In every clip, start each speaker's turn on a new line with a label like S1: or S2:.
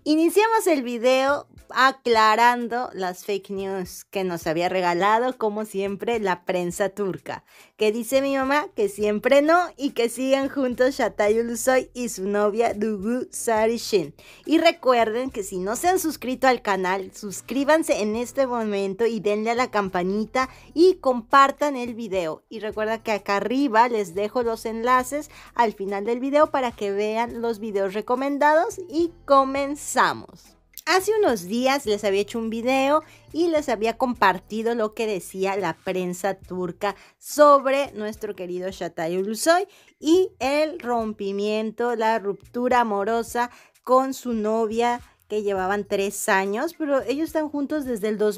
S1: Iniciamos el video aclarando las fake news que nos había regalado, como siempre, la prensa turca. Que dice mi mamá que siempre no y que sigan juntos Çağatay Ulusoy y su novia Duygu Sarıçın. Y recuerden que si no se han suscrito al canal, suscríbanse en este momento y denle a la campanita y compartan el video. Y recuerda que acá arriba les dejo los enlaces al final del video para que vean los videos recomendados y comenzamos. Hace unos días les había hecho un video y les había compartido lo que decía la prensa turca sobre nuestro querido Çağatay Ulusoy y el rompimiento, la ruptura amorosa con su novia que llevaban 3 años, pero ellos están juntos desde el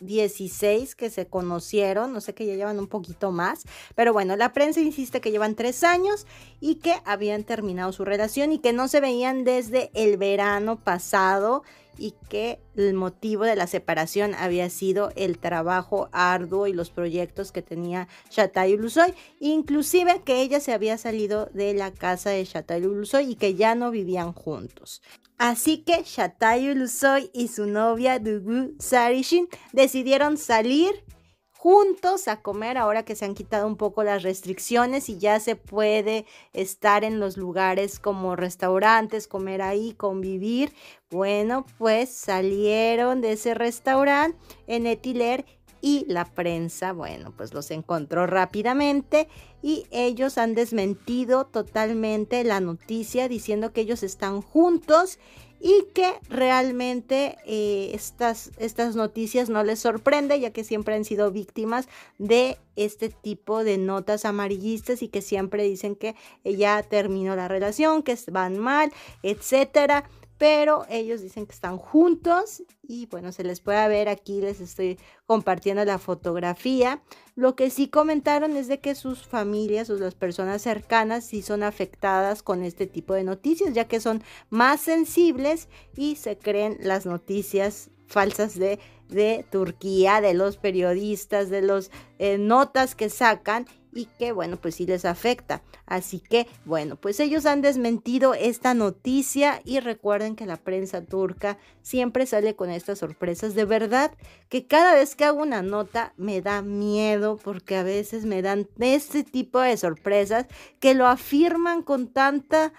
S1: 2016 que se conocieron, no sé, que ya llevan un poquito más, pero bueno, la prensa insiste que llevan 3 años y que habían terminado su relación y que no se veían desde el verano pasado y que el motivo de la separación había sido el trabajo arduo y los proyectos que tenía Çağatay Ulusoy, inclusive que ella se había salido de la casa de Çağatay Ulusoy y que ya no vivían juntos. Así que Çağatay Ulusoy y su novia Duygu Sarıçın decidieron salir juntos a comer ahora que se han quitado un poco las restricciones y ya se puede estar en los lugares como restaurantes, comer ahí, convivir. Bueno, pues salieron de ese restaurante en Etiler y la prensa, bueno, pues los encontró rápidamente y ellos han desmentido totalmente la noticia diciendo que ellos están juntos y que realmente estas noticias no les sorprende, ya que siempre han sido víctimas de este tipo de notas amarillistas y que siempre dicen que ya terminó la relación, que van mal, etcétera. Pero ellos dicen que están juntos y bueno, se les puede ver aquí, les estoy compartiendo la fotografía. Lo que sí comentaron es de que sus familias o las personas cercanas sí son afectadas con este tipo de noticias, ya que son más sensibles y se creen las noticias falsas de Turquía, de los periodistas, de los notas que sacan y que bueno, pues sí les afecta. Así que bueno, pues ellos han desmentido esta noticia y recuerden que la prensa turca siempre sale con estas sorpresas. De verdad que cada vez que hago una nota me da miedo porque a veces me dan este tipo de sorpresas que lo afirman con tanta,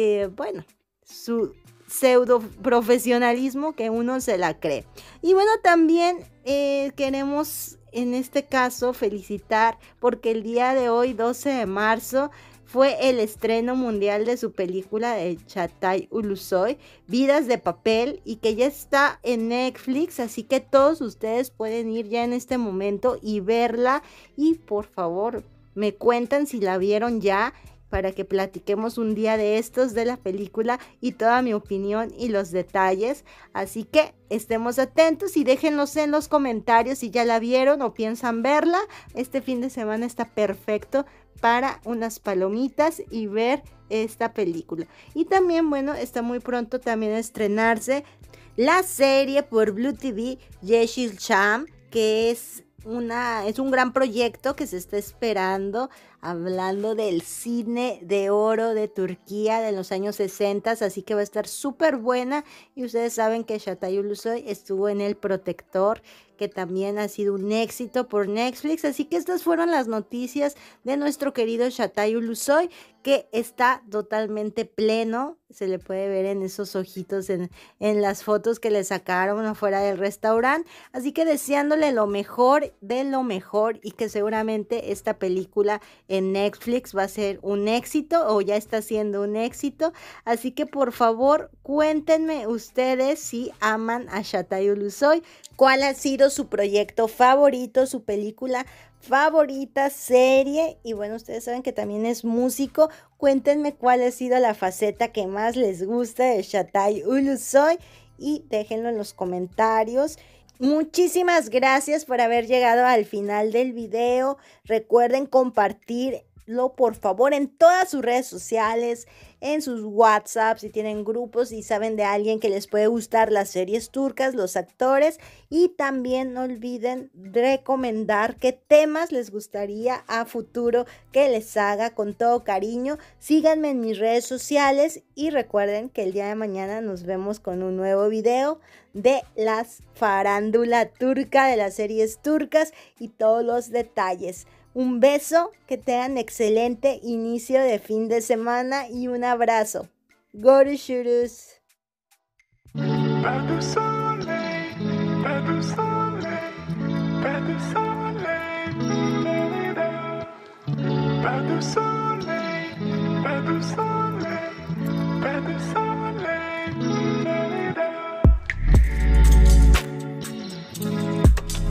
S1: su pseudo profesionalismo que uno se la cree. Y bueno, también queremos en este caso felicitar porque el día de hoy, 12 de marzo, fue el estreno mundial de su película de Çağatay Ulusoy, Vidas de Papel, y que ya está en Netflix, así que todos ustedes pueden ir ya en este momento y verla y por favor me cuentan si la vieron ya, para que platiquemos un día de estos de la película y toda mi opinión y los detalles. Así que estemos atentos y déjenlos en los comentarios si ya la vieron o piensan verla. Este fin de semana está perfecto para unas palomitas y ver esta película. Y también, bueno, está muy pronto también a estrenarse la serie por Blue TV Yeşilçam, que es un gran proyecto que se está esperando, hablando del cine de oro de Turquía de los años 60, así que va a estar súper buena. Y ustedes saben que Çağatay Ulusoy estuvo en El Protector, que también ha sido un éxito por Netflix. Así que estas fueron las noticias de nuestro querido Çağatay Ulusoy, que está totalmente pleno. Se le puede ver en esos ojitos en las fotos que le sacaron afuera del restaurante. Así que deseándole lo mejor de lo mejor y que seguramente esta película en Netflix va a ser un éxito o ya está siendo un éxito. Así que por favor cuéntenme ustedes si aman a Çağatay Ulusoy, cuál ha sido su proyecto favorito, su película favorita, serie, y bueno, ustedes saben que también es músico. Cuéntenme cuál ha sido la faceta que más les gusta de Çağatay Ulusoy y déjenlo en los comentarios. Muchísimas gracias por haber llegado al final del video. Recuerden compartirlo por favor en todas sus redes sociales, en sus WhatsApp, si tienen grupos y saben de alguien que les puede gustar las series turcas, los actores. Y también no olviden recomendar qué temas les gustaría a futuro que les haga con todo cariño. Síganme en mis redes sociales y recuerden que el día de mañana nos vemos con un nuevo video de las farándula turca, de las series turcas y todos los detalles. Un beso, que tengan excelente inicio de fin de semana y un abrazo. Görüşürüz.
S2: Pas de soleil,